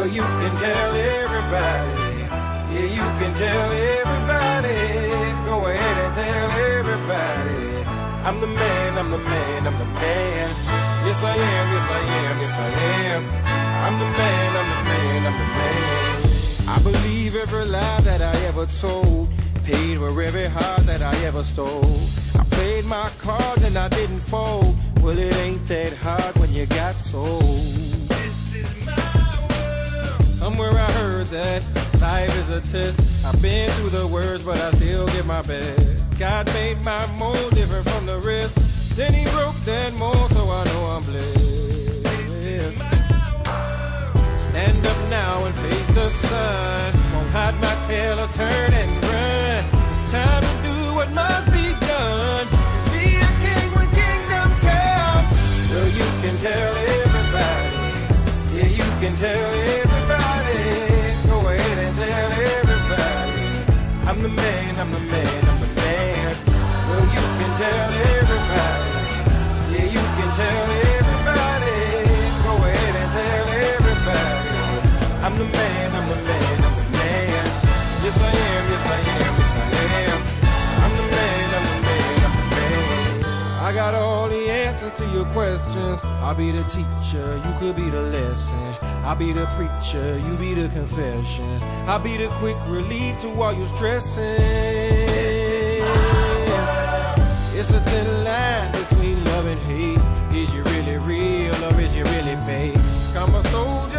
Well, you can tell everybody. Yeah, you can tell everybody. Go ahead and tell everybody. I'm the man, I'm the man, I'm the man. Yes, I am, yes, I am, yes, I am. I'm the man, I'm the man, I'm the man. I believe every lie that I ever told. Paid for every heart that I ever stole. I played my cards and I didn't fold. Well, it ain't that hard when you got sold. This is my world. Somewhere I heard that life is a test. I've been through the worst, but I still give my best. God made my mold different from the rest. Then he broke that mold, so I know I'm blessed. Stand up now and face the sun. Won't hide my tail or turn and run. It's time to do what must be done. Be a king when kingdom comes. Well, you can tell everybody. Yeah, you can tell everybody. Go ahead and tell everybody. I'm the man, I'm the man, I'm the man. Well, you can tell everybody. Yeah, you can tell everybody. Go ahead and tell everybody. I'm the man, I'm the man, I'm the man. Yes, I am, yes, I am, yes, I am. I'm the man, I'm the man, I'm the man. I got all the answers to your questions. I'll be the teacher, you could be the lesson. I'll be the preacher, you be the confession. I'll be the quick relief to all your stressing. It's a thin line between love and hate. Is you really real or is you really fake? I'm a soldier